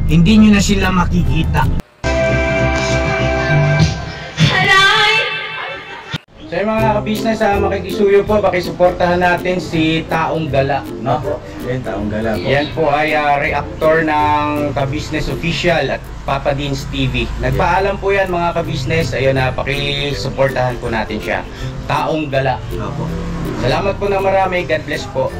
hindi nyo na sila makikita. So yung mga ka-business, makikisuyo po, pakisuportahan natin si Taong Gala, no? Yan, Taong Gala po. Yan po ay reactor ng ka-business official at Papa Dean's TV. Nagpaalam po yan mga ka-business, ayun na, pakisuportahan po natin siya. Taong Gala. Opo. Salamat po na marami, God bless po.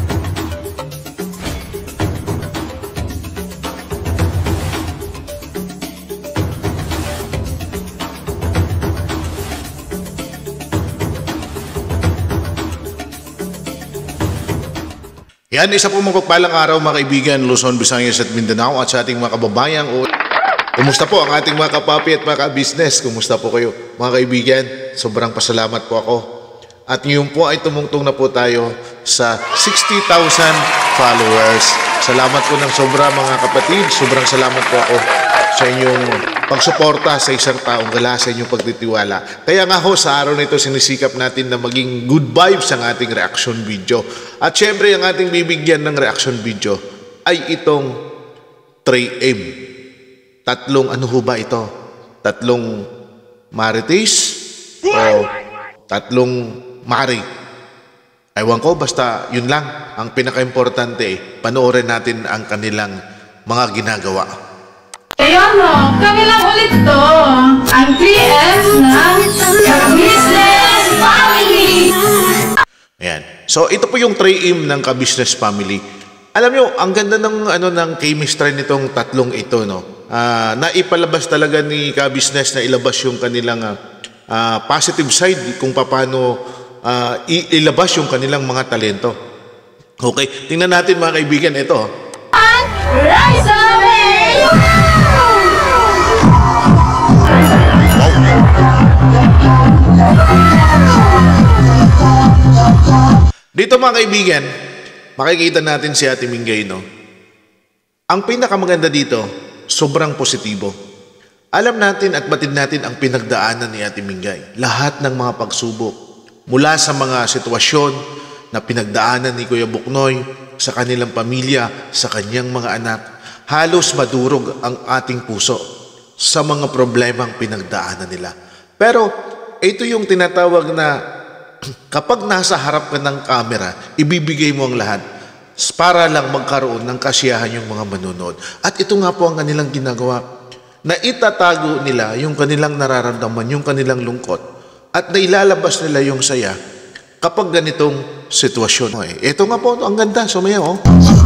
Yan, isa po mapagpalang araw mga kaibigan, Luzon, Visayas at Mindanao at sa ating mga kababayang. Kumusta po ang ating mga kapapi at mga ka-business? Kumusta po kayo mga kaibigan? Sobrang pasalamat po ako. At ngayon po ay tumungtong na po tayo sa 60,000 followers. Salamat po ng sobra mga kapatid. Sobrang salamat po ako sa inyong pagsuporta sa isang taong gala, sa inyong pagtitiwala. Kaya nga ho, sa araw na ito sinisikap natin na maging good vibes ang ating reaction video. At syempre, ang ating bibigyan ng reaction video ay itong 3M. Tatlong, ano ho ba ito? Tatlong marites? O tatlong mari? Ewan ko, basta yun lang. Ang pinaka-importante, panoorin natin ang kanilang mga ginagawa. Ayan o, kami lang ulit to. Ang 3M ng Ka-Business Family. Ayan. So, ito po yung 3M ng Ka-Business Family. Alam nyo, ang ganda ng chemistry nitong tatlong ito, no? Naipalabas talaga ni Ka-Business na ilabas yung kanilang positive side kung paano ilabas yung kanilang mga talento. Okay, tingnan natin mga kaibigan ito. Rise away! Dito mga kaibigan, makikita natin si Ate Mingay, no? Ang pinakamaganda dito, sobrang positibo. Alam natin at batid natin ang pinagdaanan ni Ate Mingay. Lahat ng mga pagsubok, mula sa mga sitwasyon na pinagdaanan ni Kuya Buknoy, sa kanilang pamilya, sa kanyang mga anak, halos madurog ang ating puso sa mga problemang pinagdaanan nila. Pero ito yung tinatawag na kapag nasa harap ka ng camera, ibibigay mo ang lahat para lang magkaroon ng kasiyahan yung mga manonood. At ito nga po ang kanilang ginagawa, na itatago nila yung kanilang nararamdaman, yung kanilang lungkot, at nailalabas nila yung saya kapag ganitong sitwasyon. Ito nga po, ang ganda, sumayaw.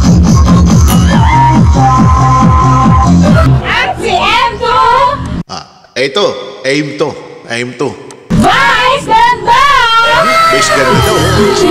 Ang si M2! Ito, aim to. Vice ganda! Base ganda daw.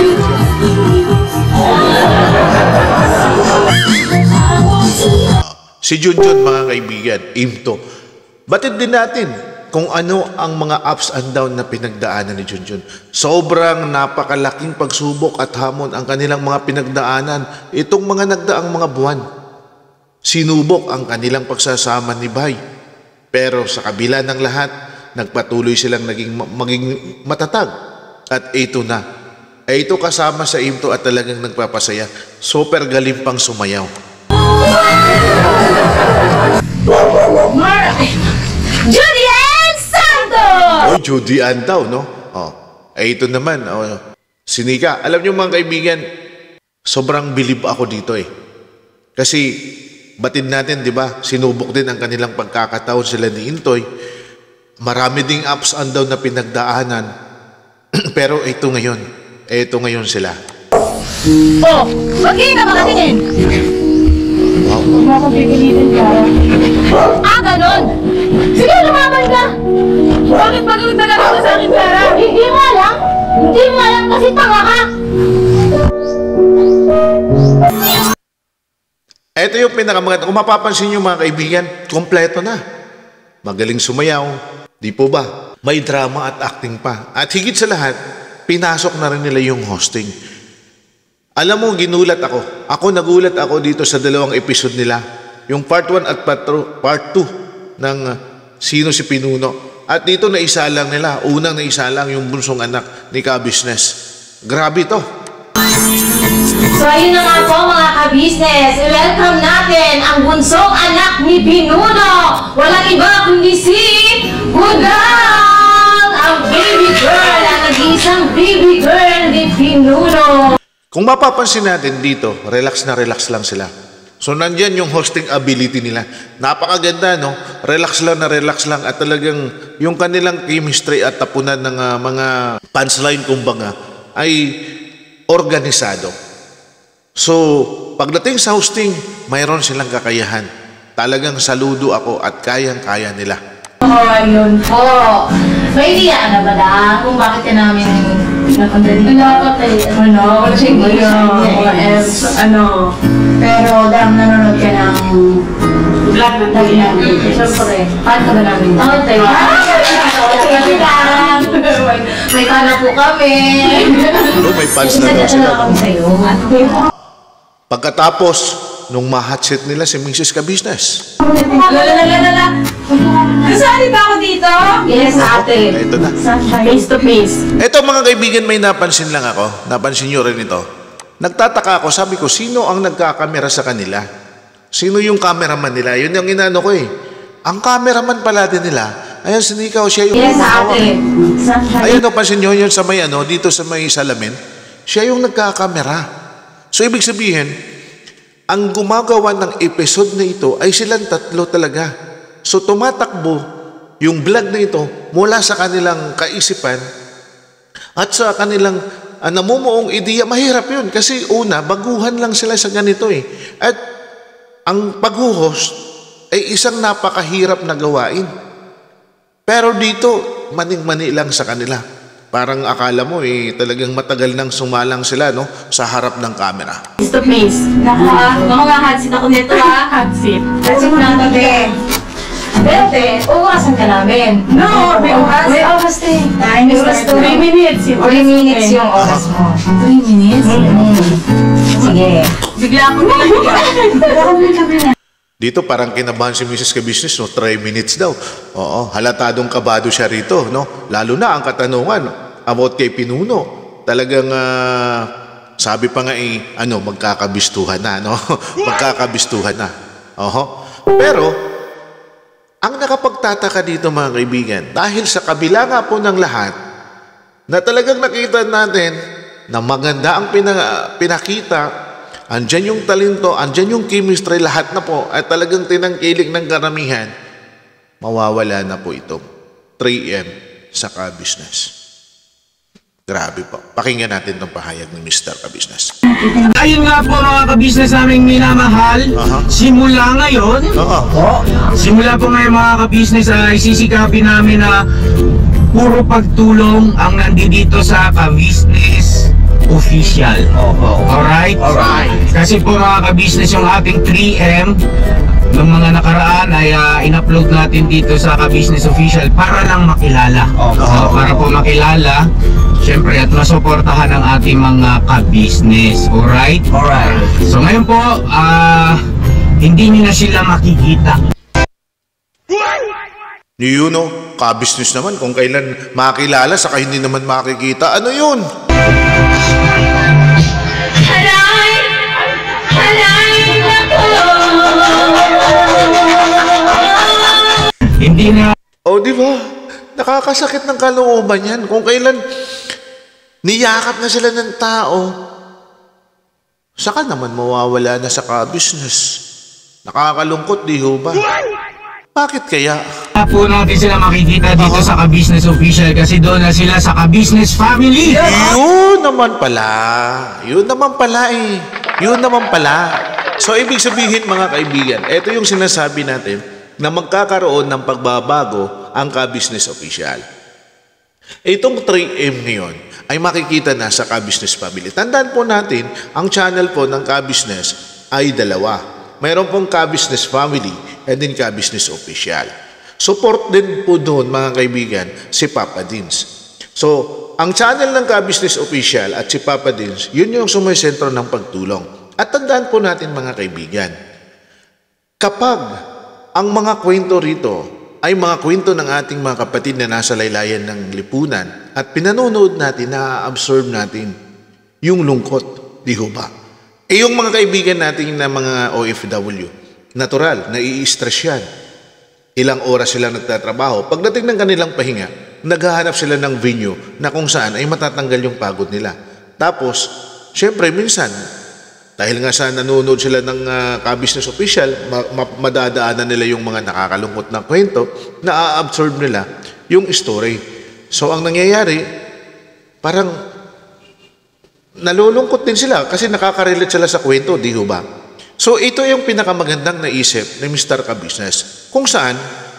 Si Junjun mga kaibigan, aim to. Batid din natin kung ano ang mga ups and down na pinagdaanan ni Junjun. Sobrang napakalaking pagsubok at hamon ang kanilang mga pinagdaanan. Itong mga nagdaang mga buwan, sinubok ang kanilang pagsasama ni Bay. Pero sa kabila ng lahat, nagpatuloy silang maging matatag. At ito na. Ito kasama sa Imto at talagang nagpapasaya. Super galing pang sumayaw. Judy Ann Santos! Oh, Judy Ann daw, no? Oh. Ito naman, si Nika. Alam niyo mga kaibigan, sobrang bilib ako dito eh. Kasi batid natin, di ba? Sinubok din ang kanilang pagkakataon sila ni Intoy. Marami ding ups and down na pinagdaanan. Pero ito ngayon sila. Oh, bakit ka makatingin? Wow. Huwag mo akong pipilitin ka. Ganon! Sige, lumaban ka! Bakit magalit na gano'n ka sa akin, Clara? Hindi mo alam! Hindi mo alam kasi tanga ka! Ito yung pinakamaganda. Kung mapapansin nyo mga kaibigan, kompleto na. Magaling sumayaw. Di po ba? May drama at acting pa. At higit sa lahat, pinasok na rin nila yung hosting. Alam mo, ginulat ako. Nagulat ako dito sa dalawang episode nila. Yung part 1 at part 2 ng Sino si Pinuno. At dito naisalang nila. Unang naisalang yung bunsong anak ni Ka-Business. Grabe to. So ayun na nga po mga ka-business, welcome natin ang bunsong anak ni Pinuno. Walang iba kundi si Budang, ang baby girl, ang nag-iisang baby girl ni Pinuno. Kung mapapansin natin dito, relax na relax lang sila. So nandyan yung hosting ability nila. Napakaganda, no? Relax lang na relax lang at talagang yung kanilang chemistry at tapunan ng mga punchline kumbaga ay organisado. So pagdating sa hosting, mayroon silang kakayahan. Talagang saludo ako at kayang-kaya nila. Ayun po. May idea ka na ba lang kung bakit ka namin pinakandali? Dapat wala siyang pero dahil nanonood ka ng vlog ng dali namin. Siyempre, paano ka ba namin? Tayo. May pana po kami. May fans na daw sila. kami sa'yo. Pagkatapos, nung ma-hotset nila si Mrs. Ka-Business. Lala. Kasali ba ako dito? Yes, ate. Ito na. Face to face. Ito mga kaibigan, may napansin lang ako. Napansin nyo rin ito. Nagtataka ako, sabi ko, sino ang nagkakamera sa kanila? Sino yung cameraman nila? Yun yung inano ko eh. Ang cameraman pala din nila, ayan, sinikaw siya yung... Yes, ate. Ayan, napansin nyo yun sa may dito sa may salamin. Siya yung nagkakamera. So, ibig sabihin, ang gumagawa ng episode na ito ay silang tatlo talaga. So, tumatakbo yung vlog na ito mula sa kanilang kaisipan at sa kanilang namumuong ideya. Mahirap yun kasi una, baguhan lang sila sa ganito eh. At ang pag-host ay isang napakahirap na gawain. Pero dito, maning-mani lang sa kanila. Parang akala mo talagang matagal nang sumalang sila sa harap ng camera. Face to face. Mga hotseat ako nito ha. Hotseat. Hotseat na tabi. Bete, uwasan ka namin. No, may oras. May oras din. 3 minutes. 3 minutes yung oras mo. 3 minutes? Sige. Bigla ako nila. Dito parang kinabahan si Mrs. Ka-Business, 3 minutes daw. Oo, halatadong kabado siya rito, Lalo na ang katanungan about kay Pinuno. Talagang sabi pa nga magkakabistuhan na, Magkakabistuhan na. Pero ang nakapagtataka dito mga kaibigan, dahil sa kabila nga po ng lahat, na talagang nakita natin na maganda ang pinakita, andyan yung talento, andyan yung chemistry, lahat na po, at talagang tinangkilik ng karamihan, mawawala na po itong 3M sa Ka-Business. Grabe po. Pakinggan natin itong pahayag ni Mr. Ka-Business. Ayun nga po mga ka-business naming minamahal, simula ngayon, simula po ngayon mga ka-business ay sisikapin namin na puro pagtulong ang nandito sa Ka-Business Official. Alright? Kasi po mga ka-business yung ating 3M ng mga nakaraan ay in-upload natin dito sa Ka-Business Official para lang makilala. Para po makilala, syempre at masuportahan ang ating mga ka-business. Alright? So ngayon po, hindi nyo na sila makikita. Ka-business naman, kung kailan makilala, saka hindi naman makikita. Ano yun? Hindi na. Di ba? Nakakasakit ng kalooban yan. Kung kailan niyakap na sila ng tao, saka naman mawawala na sa Ka-Business. Nakakalungkot, di ho ba? Bakit kaya? Po natin sila makikita dito sa Ka-Business Official kasi doon na sila sa Ka-Business Family. Yun naman pala. Yun naman pala. So, ibig sabihin mga kaibigan, ito yung sinasabi natin na magkakaroon ng pagbabago ang Ka-Business Official. Itong 3M ngayon ay makikita na sa Ka-Business Family. Tandaan po natin, ang channel po ng Ka-Business ay dalawa. Mayroon pong Ka-Business Family and then Ka-Business Official. Support din po doon mga kaibigan si Papa Dins. So, ang channel ng Ka-Business Official at si Papa Dins, yun yung sumisentro ng pagtulong. At tandaan po natin mga kaibigan, kapag ang mga kwento rito ay mga kwento ng ating mga kapatid na nasa laylayan ng lipunan at pinanonood natin, na-absorb natin yung lungkot, di ho ba? Yung mga kaibigan natin na mga OFW, natural, nai-stress yan. Ilang oras sila nagtatrabaho. Pagdating ng kanilang pahinga, naghahanap sila ng venue na kung saan ay matatanggal yung pagod nila. Tapos, syempre, minsan, dahil nga sa nanonood sila ng ka-business official, madadaanan nila yung mga nakakalungkot na kwento, na-absorb nila yung story. So, ang nangyayari, parang nalulungkot din sila kasi nakaka-relate sila sa kwento, di ba? So, ito yung pinakamagandang naisip ni Mr. Ka-Business, kung saan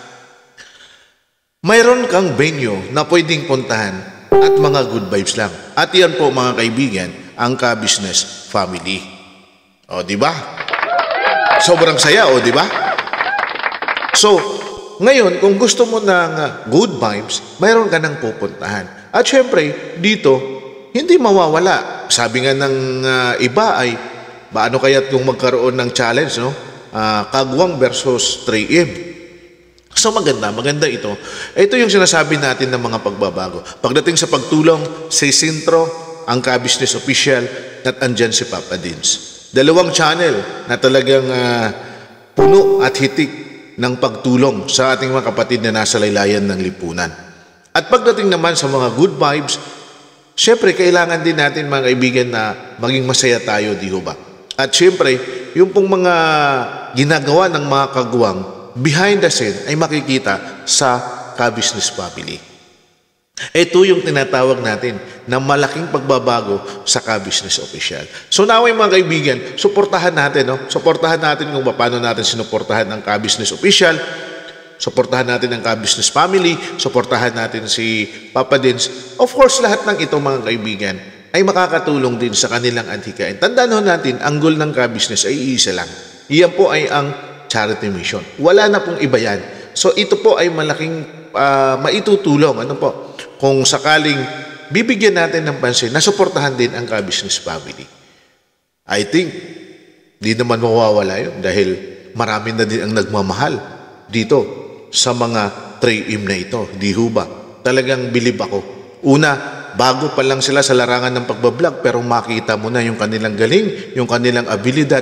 mayroon kang venue na pwedeng puntahan at mga good vibes lang. At yan po mga kaibigan, ang Ka-Business family. O, di ba? Sobrang saya, o, di ba? So, ngayon, kung gusto mo ng good vibes, mayroon ka nang pupuntahan. At syempre, dito, hindi mawawala. Sabi nga ng iba ay, paano kaya't kung magkaroon ng challenge, no? Kagwang versus 3M. So maganda ito. Ito yung sinasabi natin ng mga pagbabago. Pagdating sa pagtulong, si Sintro, ang Ka-Business Official, at andyan si Papa Dins. Dalawang channel na talagang puno at hitik ng pagtulong sa ating mga kapatid na nasa laylayan ng lipunan. At pagdating naman sa mga good vibes, syempre kailangan din natin mga kaibigan na maging masaya tayo, di ba? At syempre, yung pong mga ginagawa ng mga kagwang behind the scene ay makikita sa Ka-Business family. Ito yung tinatawag natin na malaking pagbabago sa Ka-Business Official. So naway mga kaibigan, suportahan natin, no? Suportahan natin kung paano natin sinuportahan ang Ka-Business Official, suportahan natin ang Ka-Business family, suportahan natin si Papa Dins. Of course, lahat ng ito mga kaibigan ay makakatulong din sa kanilang antikain. Tandaan ho natin, ang goal ng Ka-Business ay iisa lang. Iyan po ay ang charity mission. Wala na pong iba yan. So ito po ay malaking maitutulong. Ano po? Kung sakaling bibigyan natin ng pansin, nasuportahan din ang Ka-Business family. I think, di naman mawawala yun dahil marami na din ang nagmamahal dito sa mga 3M na ito. Di ho ba? Talagang bilib ako. Una, bago pa lang sila sa larangan ng pagbablog, pero makita mo na yung kanilang galing, yung kanilang abilidad.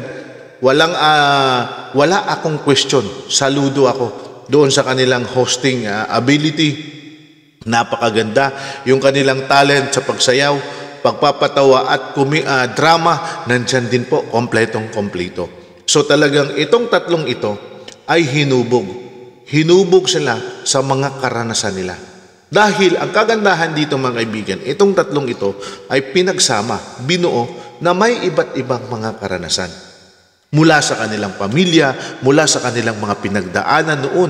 Wala akong question. Saludo ako doon sa kanilang hosting ability. Napakaganda. Yung kanilang talent sa pagsayaw, pagpapatawa at drama, nandyan din po, kompletong-kompleto. So talagang itong tatlong ito ay hinubog. Hinubog sila sa mga karanasan nila. Dahil ang kagandahan dito mga kaibigan, itong tatlong ito ay pinagsama, binuo na may iba't ibang mga karanasan. Mula sa kanilang pamilya, mula sa kanilang mga pinagdaanan noon.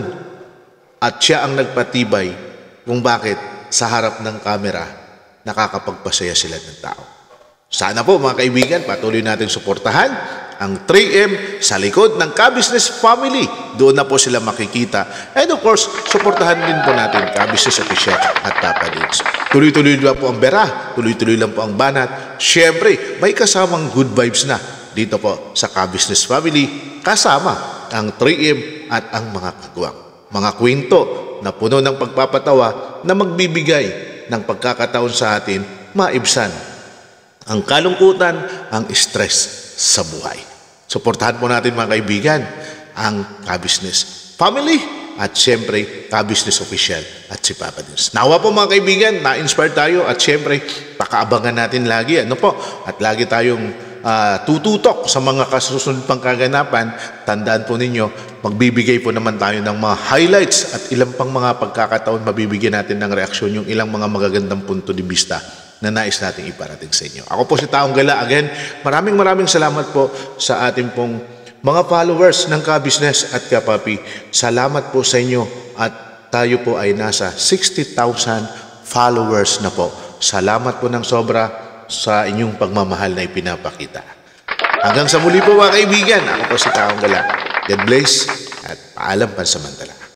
At siya ang nagpatibay kung bakit sa harap ng kamera nakakapagpasaya sila ng tao. Sana po mga kaibigan, patuloy natin suportahan ang 3M sa likod ng Ka-Business family. Doon na po sila makikita. And of course, suportahan din po natin Ka-Business Official at Papa Dins. Tuloy-tuloy lang po ang bera, tuloy-tuloy lang po ang banat. Siyempre, may kasamang good vibes na dito po sa Ka-Business family, kasama ang 3M at ang mga kagwang. Mga kwento na puno ng pagpapatawa na magbibigay ng pagkakataon sa atin maibsan ang kalungkutan, ang stress sa buhay. Suportahan po natin mga kaibigan ang Ka-Business family at siyempre Ka-Business Official at si Papa Dins. Nawa po mga kaibigan, na-inspire tayo at siyempre pakaabangan natin lagi. Ano po? At lagi tayong tututok sa mga kasusunod pang kaganapan. Tandaan po ninyo, magbibigay po naman tayo ng mga highlights at ilang pang mga pagkakataon mabibigyan natin ng reaksyon yung ilang mga magagandang punto de vista na nais nating iparating sa inyo. Ako po si Taong Gala. Again, maraming salamat po sa ating pong mga followers ng Ka-Business at Kapapi. Salamat po sa inyo at tayo po ay nasa 60,000 followers na po. Salamat po ng sobra sa inyong pagmamahal na ipinapakita. Hanggang sa muli po mga kaibigan, ako po si Taong Gala. God bless at paalam pansamantala.